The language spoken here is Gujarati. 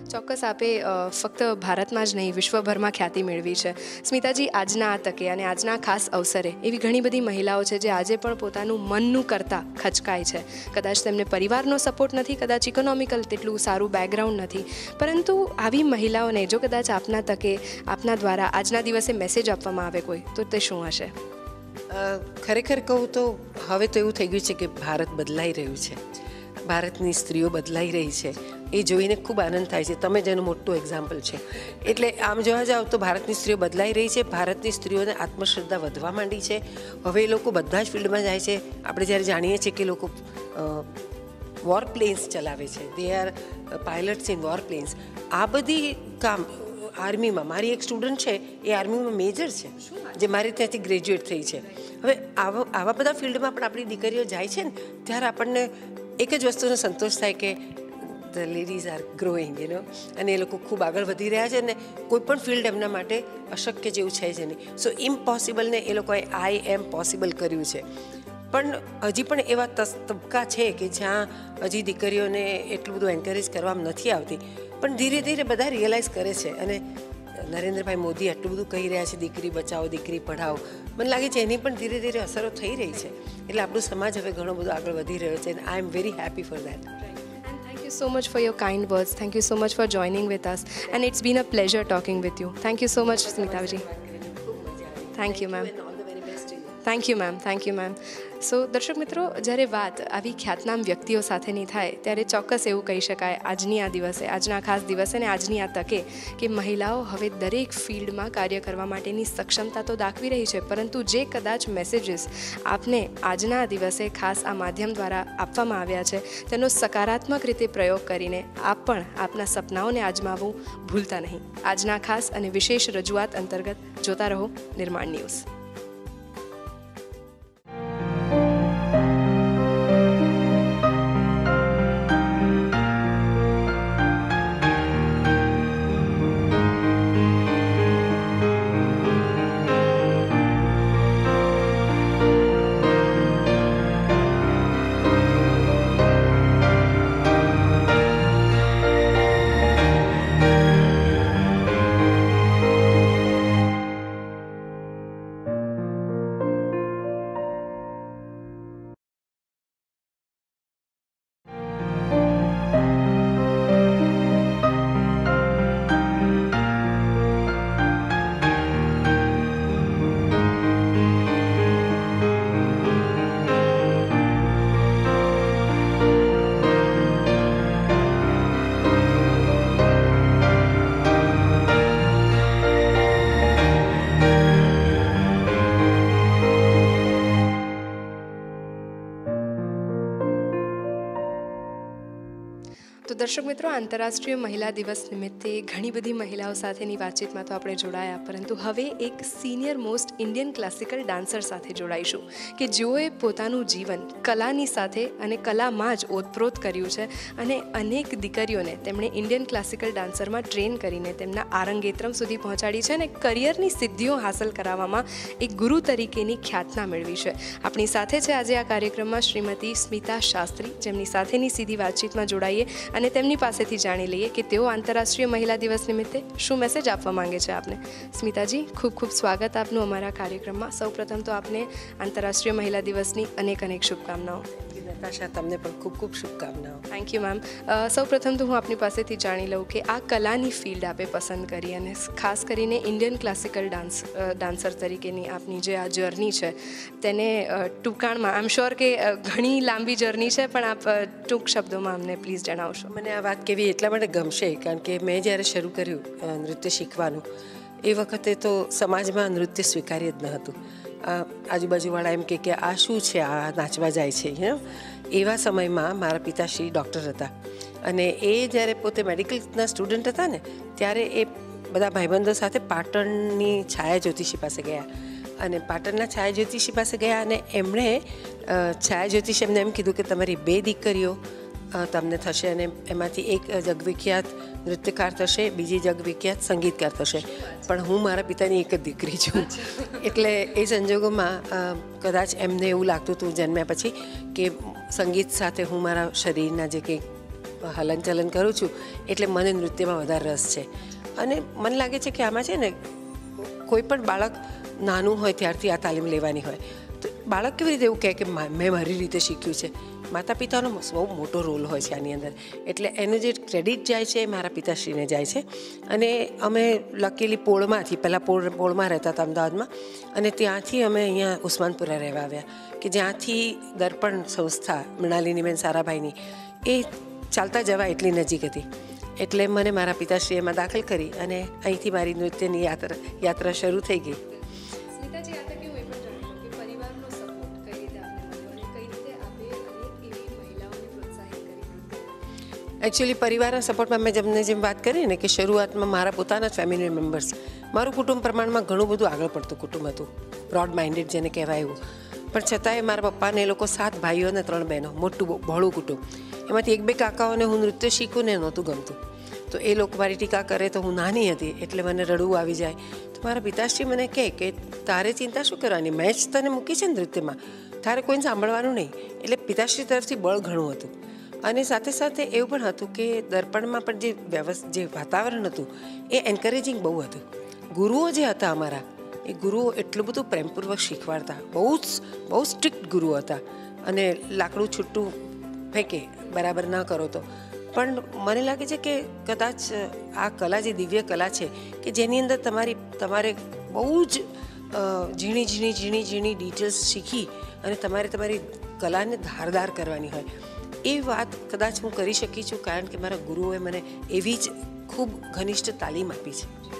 ચોક્કસ આપે ફક્ત ભારતમાં જ નહીં વિશ્વભરમાં ખ્યાતિ મેળવી છે. સ્મિતાજી, આજના આ તકે અને આજના ખાસ અવસરે એવી ઘણી બધી મહિલાઓ છે જે આજે પણ પોતાનું મનનું કરતા ખચકાય છે. કદાચ તેમને પરિવારનો સપોર્ટ નથી, કદાચ ઇકોનોમિકલ તેટલું સારું બેકગ્રાઉન્ડ નથી, પરંતુ આવી મહિલાઓને જો કદાચ આપના તકે આપના દ્વારા આજના દિવસે મેસેજ આપવામાં આવે કોઈ, તો તે શું હશે? ખરેખર કહું તો હવે તો એવું થઈ ગયું છે કે ભારત બદલાઈ રહ્યું છે, ભારતની સ્ત્રીઓ બદલાઈ રહી છે. એ જોઈને ખૂબ આનંદ થાય છે. તમે જેનું મોટું એક્ઝામ્પલ છે. એટલે આમ જોવા જાવ તો ભારતની સ્ત્રીઓ બદલાઈ રહી છે. ભારતની સ્ત્રીઓને આત્મશ્રદ્ધા વધવા માંડી છે. હવે એ લોકો બધા જ ફિલ્ડમાં જાય છે. આપણે જ્યારે જાણીએ છીએ કે લોકો વોર પ્લેન્સ ચલાવે છે, they are pilots in war planes. આ બધી કામ આર્મીમાં, મારી એક સ્ટુડન્ટ છે એ આર્મીમાં મેજર છે, જે મારી ત્યાંથી ગ્રેજ્યુએટ થઈ છે. હવે આવા બધા ફિલ્ડમાં પણ આપણી દીકરીઓ જાય છે ને, ત્યારે આપણને એક જ વસ્તુનો સંતોષ થાય કે ધ લેડીઝ આર ગ્રોઈંગ, અને એ લોકો ખૂબ આગળ વધી રહ્યા છે ને કોઈ પણ ફિલ્ડ એમના માટે અશક્ય જેવું છે જ નહીં. સો ઇમ્પોસિબલને એ લોકોએ આઈ એમ પોસિબલ કર્યું છે. પણ હજી પણ એવા તબક્કા છે કે જ્યાં હજી દીકરીઓને એટલું બધું એન્કરેજ કરવામાં નથી આવતી. પણ ધીરે ધીરે બધા રિયલાઇઝ કરે છે. અને નરેન્દ્રભાઈ મોદી આટલું બધું કહી રહ્યા છે, દીકરી બચાવો, દીકરી પઢાઓ. મને લાગે છે એની પણ ધીરે ધીરે અસરો થઈ રહી છે. એટલે આપણું સમાજ હવે ઘણો બધો આગળ વધી રહ્યો છે. I am very happy for that. Thank you so much for your kind words. Thank you so much for joining with us. And it's been a pleasure talking with you. Thank you so much, Smitaji. Thank you, ma'am. Thank you ma'am. Thank you ma'am. So દર્શક મિત્રો, જ્યારે વાત આવી ખ્યાતનામ વ્યક્તિઓ સાથેની થાય ત્યારે ચોક્કસ એવું કહી શકાય આજની આ દિવસે, આજના ખાસ દિવસે અને આજની આ તકે કે મહિલાઓ હવે દરેક ફિલ્ડમાં કાર્ય કરવા માટેની સક્ષમતા તો દાખવી રહી છે, પરંતુ જે કદાચ મેસેજીસ આપને આજના આ દિવસે ખાસ આ માધ્યમ દ્વારા આપવામાં આવ્યા છે તેનો સકારાત્મક રીતે પ્રયોગ કરીને આપ પણ આપના સપનાઓને આજમાવવું ભૂલતા નહીં. આજના ખાસ અને વિશેષ રજૂઆત અંતર્ગત જોતા રહો નિર્માણ ન્યૂઝ. તો દર્શક મિત્રો, આંતરરાષ્ટ્રીય મહિલા દિવસ નિમિત્તે ઘણી બધી મહિલાઓ સાથેની વાતચીતમાં તો આપણે જોડાયા, પરંતુ હવે એક senior most Indian classical dancer સાથે જોડાઈશું કે જેઓએ પોતાનું જીવન કલાની સાથે અને કલામાં જ ઓતપ્રોત કર્યું છે અને અનેક દીકરીઓને તેમણે ઇન્ડિયન ક્લાસિકલ ડાન્સરમાં ટ્રેન કરીને તેમના આરંગેત્રમ સુધી પહોંચાડી છે અને કરિયરની સિદ્ધિઓ હાંસલ કરાવવામાં એક ગુરુ તરીકેની ખ્યાતના મેળવી છે. આપણી સાથે છે આજે આ કાર્યક્રમમાં શ્રીમતી સ્મિતા શાસ્ત્રી, જેમની સાથેની સીધી વાતચીતમાં જોડાઈએ અને તેમની પાસેથી જાણી લઈએ કે તેઓ આંતરરાષ્ટ્રીય મહિલા દિવસ નિમિત્તે શું મેસેજ આપવા માંગે છે આપને. સ્મિતાજી, ખૂબ ખૂબ સ્વાગત આપનું અમારા કાર્યક્રમમાં. સૌપ્રથમ તો આપને આંતરરાષ્ટ્રીય મહિલા દિવસની અનેક શુભકામનાઓ. નતાશા, તમને પણ ખૂબ ખૂબ શુભકામનાઓ. Thank you ma'am. સૌપ્રથમ તો હું આપની પાસેથી જાણી લઉં કે આ કલાની ફિલ્ડ આપે પસંદ કરી અને ખાસ કરીને ઇન્ડિયન ક્લાસિકલ ડાન્સર તરીકેની આપની જે આ જર્ની છે તેને ટૂંકાણમાં, આઈ એમ શ્યોર કે ઘણી લાંબી જર્ની છે, પણ આપ ટૂંક શબ્દોમાં અમને પ્લીઝ જણાવશો. મને આ વાત કહેવી એટલા માટે ગમશે કારણ કે મેં જ્યારે શરૂ કર્યું નૃત્ય શીખવાનું એ વખતે તો સમાજમાં નૃત્ય સ્વીકાર્ય જ ન હતું. આજુબાજુવાળા એમ કે આ શું છે, આ નાચવા જાય છે. એવા સમયમાં મારા પિતાશ્રી ડૉક્ટર હતા અને એ જ્યારે પોતે મેડિકલના સ્ટુડન્ટ હતા ને ત્યારે એ બધા ભાઈબંધો સાથે પાટણની છાયા જ્યોતિષી પાસે ગયા અને પાટણના છાયા જ્યોતિષી પાસે ગયા અને એમણે છાયા જ્યોતિષી એમને એમ કીધું કે તમારી 2 દીકરીઓ તમને થશે અને એમાંથી એક જગવિખ્યાત નૃત્યકાર થશે, બીજી જગવિખ્યાત સંગીતકાર થશે, પણ હું મારા પિતાની એક જ દીકરી છું. એટલે એ સંજોગોમાં કદાચ એમને એવું લાગતું હતું જન્મ્યા પછી કે સંગીત સાથે હું મારા શરીરના જે કંઈ હલનચલન કરું છું એટલે મને નૃત્યમાં વધારે રસ છે. અને મને લાગે છે કે આમાં છે ને કોઈ પણ બાળક નાનું હોય ત્યારથી આ તાલીમ લેવાની હોય તો બાળક કેવી રીતે એવું કહે કે મેં મારી રીતે શીખ્યું છે. માતા પિતાનો બહુ મોટો રોલ હોય છે આની અંદર. એટલે એનું જે ક્રેડિટ જાય છે એ મારા પિતાશ્રીને જાય છે. અને અમે લકેલી પોળમાંથી પહેલાં પોળમાં રહેતા હતા અમદાવાદમાં, અને ત્યાંથી અમે અહીંયા ઉસ્માનપુરા રહેવા આવ્યા કે જ્યાંથી દર્પણ સંસ્થા મૃણાલિનીબેન સારાભાઈની એ ચાલતા જવા એટલી નજીક હતી. એટલે મને મારા પિતાશ્રીએ એમાં દાખલ કરી અને અહીંથી મારી નૃત્યની યાત્રા શરૂ થઈ ગઈ. સ્મિતાજી, આ તકે હું એ પણ જાણું છું કે પરિવારનો સપોર્ટ કઈ રીતે આપને મળ્યો અને કઈ રીતે આપે અનેક એવી મહિલાઓને પ્રોત્સાહિત કરી? એકચ્યુઅલી પરિવારના સપોર્ટમાં મેં જેમ વાત કરી ને કે શરૂઆતમાં મારા પોતાના જ ફેમિલી મેમ્બર્સ, મારું કુટુંબ પ્રમાણમાં ઘણું બધું આગળ પડતું કુટુંબ હતું, બ્રોડ માઇન્ડેડ જેને કહેવાય એવું. પણ છતાંય મારા પપ્પાને એ લોકો 7 ભાઈઓ અને 3 બહેનો, મોટું બહોળું કુટુંબ. એમાંથી 1-2 કાકાઓને હું નૃત્ય શીખું ને નહોતું ગમતું, તો એ લોકો મારી ટીકા કરે તો હું નાની હતી એટલે મને રડવું આવી જાય. તો મારા પિતાશ્રી મને કહે કે તારે ચિંતા શું કરવાની, મેં જ તને મૂકી છે નૃત્યમાં, તારે કોઈને સાંભળવાનું નહીં. એટલે પિતાશ્રી તરફથી બળ ઘણું હતું. અને સાથે સાથે એવું પણ હતું કે દર્પણમાં પણ જે વાતાવરણ હતું એ એન્કરેજિંગ બહુ હતું. ગુરુઓ જે હતા અમારા, એ ગુરુઓ એટલું બધું પ્રેમપૂર્વક શીખવાડતા, બહુ સ્ટ્રિક્ટ ગુરુઓ હતા. અને લાકડું છૂટું ફેંકે બરાબર ન કરો તો. પણ મને લાગે છે કે કદાચ આ કલા જે દિવ્ય કલા છે કે જેની અંદર તમારે બહુ જ ઝીણી ડિટેલ્સ શીખી અને તમારે તમારી કલાને ધારદાર કરવાની હોય, એ વાત કદાચ હું કરી શકી છું કારણ કે મારા ગુરુઓએ મને એવી જ ખૂબ ઘનિષ્ઠ તાલીમ આપી છે.